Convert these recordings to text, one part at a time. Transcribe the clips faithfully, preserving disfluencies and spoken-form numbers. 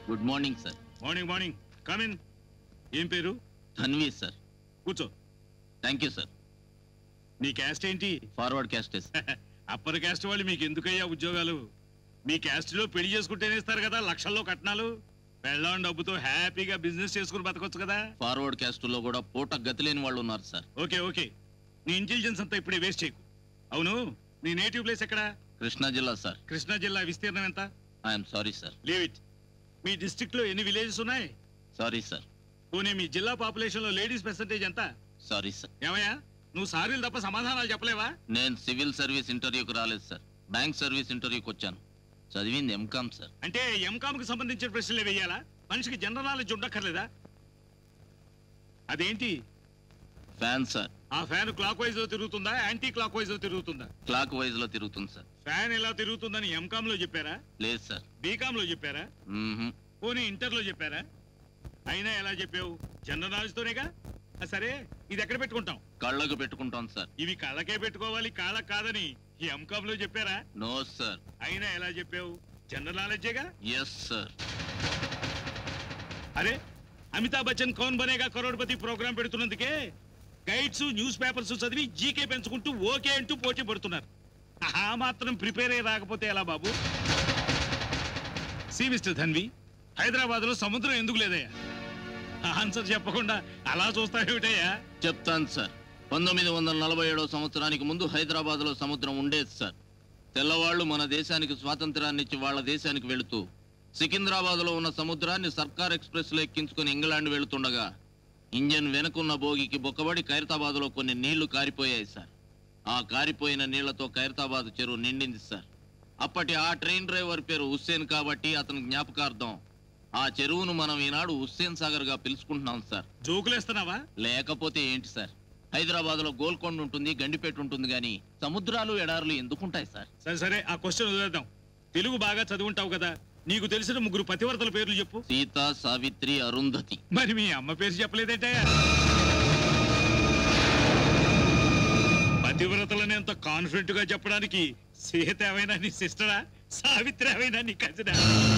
Good morning sir. Morning morning. Come in. ఏం పేరు? Dhanvi sir. కూర్చో. Thank you sir. నీ క్యాస్ట్ ఏంటి? Forward caste. అప్పర్ క్యాస్ట్ వాళ్ళు మీకు ఎందుకయ్యా ఉద్యోగాలు? మీ క్యాస్ట్ లో పెళ్లి చేసుకుంటేనే ఇస్తారు కదా లక్షల్లో కట్నాలు. పెళ్ళాం డబ్బుతో హ్యాపీగా బిజినెస్ చేసుకుని బతకొచ్చు కదా. ఫార్వర్డ్ క్యాస్ట్ లో కూడా పూట గతి లేని వాళ్ళు ఉన్నారు సార్. ఓకే ఓకే, నీ ఇంటెలిజెన్స్ అంతా ఇప్పుడే వేస్ట్ చేయకు. అవును, నీ నేటివ్ ప్లేస్ ఎక్కడ? కృష్ణా జిల్లా సార్. కృష్ణా జిల్లా విస్తీర్ణం ఎంత? I'm sorry sir. Leave it. మీ డిస్ట్రిక్ట్ లో ఎన్ని విలేజెస్ ఉన్నాయి? Sorry sir. పోనీ మీ జిల్లా పాపులేషన్ లో లేడీస్ పర్సెంటేజ్ ఎంత? Sorry sir. ఏమయ్యా, నువ్వు సారీలు తప్ప సమాధానాలు చెప్పలేవా? నేను సివిల్ సర్వీస్ ఇంటర్వ్యూకి రాలేదు సార్. బ్యాంక్ సర్వీస్ ఇంటర్వ్యూకి వచ్చాను. చదివింది ఎంకామ్ సార్. అంటే ఎంకామ్ కి సంబంధించిన ప్రశ్నలే వేయాలా? మనిషికి జనరల్ నాలెడ్జ్ ఉండక్కర్లేదా? అదేంటి? Fan sir. ఆ ఫ్యాన్ క్లాక్ వైజ్ లో తిరుగుతుందా, యాంటీ క్లాక్ వైజ్ లో తిరుగుతుందా? క్లాక్ వైజ్ లో తిరుగుతుంది సార్. ఫ్యాన్ ఎలా తిరుగుతుందని ఎంకామ్ లో చెప్పారా? లేదు సార్. బీకామ్ లో చెప్పారా? పోనీ ఇంటర్ లో చెప్పారా? అయినా ఎలా చెప్పావు? జనరల్ నాలెడ్జ్ తోనేగా. సరే, ఇది ఎక్కడ పెట్టుకుంటాం? కళ్ళకు పెట్టుకుంటాం సార్. ఇవి కళ్ళకే పెట్టుకోవాలి, కాళ్ళకు కాదని ఈ ఎంకామ్ లో చెప్పారా? No sir. అయినా ఎలా చెప్పావు? జనరల్ నాలెడ్జేగా. Yes sir. అరే, అమితాబ్ బచ్చన్ కౌన్ బనేగా కరోడ్పతి ప్రోగ్రాం పెడుతున్నందుకే గైడ్స్ న్యూస్ పేపర్స్ చదివి జీకే పెంచుకుంటూ ఓకే అంటూ పోటీ పడుతున్నారు. ఆ మాత్రం ప్రిపేర్ అయ్యి రాకపోతే ఎలా బాబు? సి మిస్టర్ ధన్వి, హైదరాబాద్ లో సముద్రం ఎందుకు లేదయ్యా? ఆన్సర్ చెప్పకుండా అలా చూస్తావేమిటయ్యా? చెప్తాను సార్. పంతొమ్మిది వందల నలభై ఏడో సంవత్సరానికి ముందు హైదరాబాద్ లో సముద్రం ఉండేది సార్. తెల్లవాళ్లు మన దేశానికి స్వాతంత్రాన్ని ఇచ్చి వాళ్ళ దేశానికి వెళుతూ సికింద్రాబాద్ లో ఉన్న సముద్రాన్ని సర్కార్ ఎక్స్ప్రెస్ లో ఎక్కించుకుని ఇంగ్లాండ్ వెళుతుండగా ఇంజన్ వెనుకున్న బోగికి బొక్కబడి ఖైరతాబాద్ లో కొన్ని నీళ్లు కారిపోయాయి సార్. ఆ కారిపోయిన నీళ్లతో ఖైరతాబాద్ చెరువు నిండింది సార్. అప్పటి ఆ ట్రైన్ డ్రైవర్ పేరు హుస్సేన్ కాబట్టి అతని జ్ఞాపకార్థం ఆ చెరువును మనం ఈనాడు హుస్సేన్ సాగర్ గా పిలుచుకుంటున్నాం సార్. జోకులేస్తున్నావా? లేకపోతే ఏంటి సార్? హైదరాబాద్ లో గోల్కొండ ఉంటుంది, గండిపేట ఉంటుంది, గాని సముద్రాలు ఎడారులు ఎందుకుంటాయి సార్? సరే సరే, ఆ క్వశ్చన్ వదిలేద్దాం. తెలుగు బాగా చదువుంటావు కదా, నీకు తెలిసిన ముగ్గురు పతివ్రతల పేర్లు చెప్పు. సీత, సావిత్రి, అరుంధతి. మరి మీ అమ్మ పేరు చెప్పలేదంటే? పతివ్రతలని ఎంత కాన్ఫిడెంట్ గా చెప్పడానికి సీత ఏమైనా నీ సిస్టరా, సావిత్రి ఏమైనా నీ కజినా?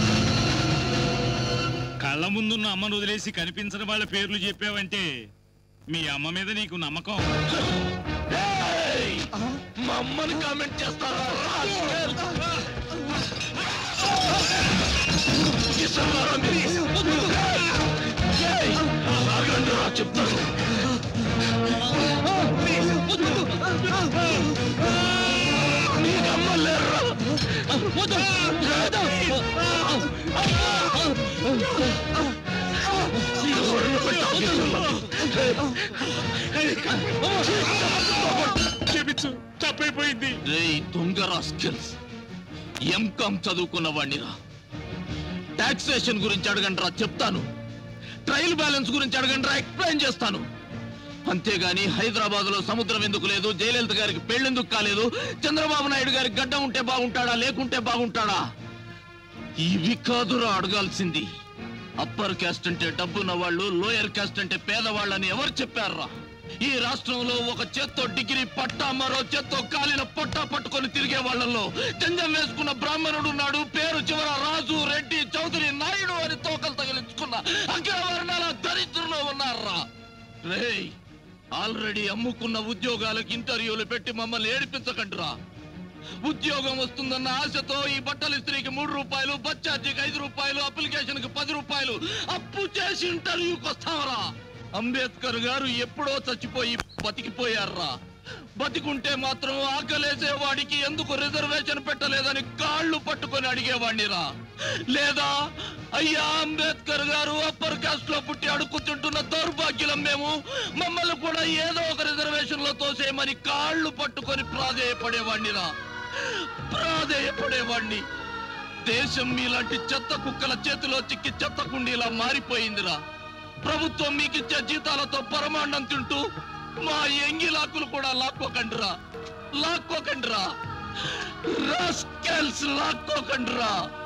కళ్ళ ముందున్న అమ్మను వదిలేసి కనిపించిన వాళ్ళ పేర్లు చెప్పావంటే మీ అమ్మ మీద నీకు నమ్మకం. మా అమ్మని కామెంట్ చేస్తారా? చెప్తాను. చెప్పించు, తప్పైపోయింది. దొంగ రాస్కెల్స్, ఎంకామ్ చదువుకున్న వాడినిరా. టాక్సేషన్ గురించి అడగండి రా, చెప్తాను. ట్రయల్ బ్యాలెన్స్ గురించి అడగండి రా, ఎక్స్ప్లెయిన్ చేస్తాను. అంతేగాని హైదరాబాద్ లో సముద్రం ఎందుకు లేదు, జయలలిత గారికి పెళ్ళెందుకు కాలేదు, చంద్రబాబు నాయుడు గారికి గడ్డ ఉంటే బాగుంటాడా లేకుంటే బాగుంటాడా, ఇవి కాదురా అడగాల్సింది. అప్పర్ క్యాస్ట్ అంటే డబ్బున్న వాళ్ళు, లోయర్ క్యాస్ట్ అంటే పేదవాళ్ళని ఎవరు చెప్పారా? ఈ రాష్ట్రంలో ఒక చేత్తో డిగ్రీ పట్టా, మరో చేత్తో కాలిన పొట్టా పట్టుకొని తిరిగే వాళ్ళలో జంజం వేసుకున్న బ్రాహ్మణుడు ఉన్నాడు. పేరు చివర రాజు, రెడ్డి, చౌదరి, నాయుడు అని తోకలు తగిలించుకున్న అగ్రవర్ణాల దరిద్రులు ఉన్నారా? రేయ్, ఆల్రెడీ అమ్ముకున్న ఉద్యోగాలకు ఇంటర్వ్యూలు పెట్టి మమ్మల్ని ఏడిపించకండిరా. ఉద్యోగం వస్తుందన్న ఆశతో ఈ బట్టల ఇస్త్రీకి మూడు రూపాయలు, బస్ ఛార్జీకి ఐదు రూపాయలు, అప్లికేషన్ కి పది రూపాయలు అప్పు చేసి ఇంటర్వ్యూకి వస్తావరా? అంబేద్కర్ గారు ఎప్పుడో చచ్చిపోయి బతికిపోయారా? బతికుంటే మాత్రం ఆకలేసే వాడికి ఎందుకు రిజర్వేషన్ పెట్టలేదని కాళ్ళు పట్టుకొని అడిగేవాడినిరా. లేదా అయ్యా అంబేద్కర్ గారు అప్పర్ కాస్ట్ లో పుట్టి అడుక్కుతుంటున్న దౌర్భాగ్యులం మేము, మమ్మల్ని కూడా ఏదో ఒక రిజర్వేషన్ లో తోసేయమని కాళ్ళు పట్టుకొని ప్రాధేయపడేవాడినిరా, ప్రాధేయపడేవాడిని. దేశం మీలాంటి చెత్త కుక్కల చేతిలో చిక్కి చెత్త కుండీలా మారిపోయిందిరా. ప్రభుత్వం మీకిచ్చే జీతాలతో పరమాన్నం తింటూ మా ఎంగిలాకులు కూడా లాక్కోకండిరా, లాక్కోకండిరా, రాస్కెల్స్ లాక్కోకండిరా.